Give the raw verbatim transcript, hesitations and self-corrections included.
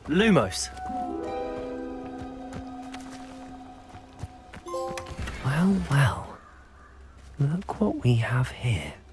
Lumos. Well, well. Look what we have here.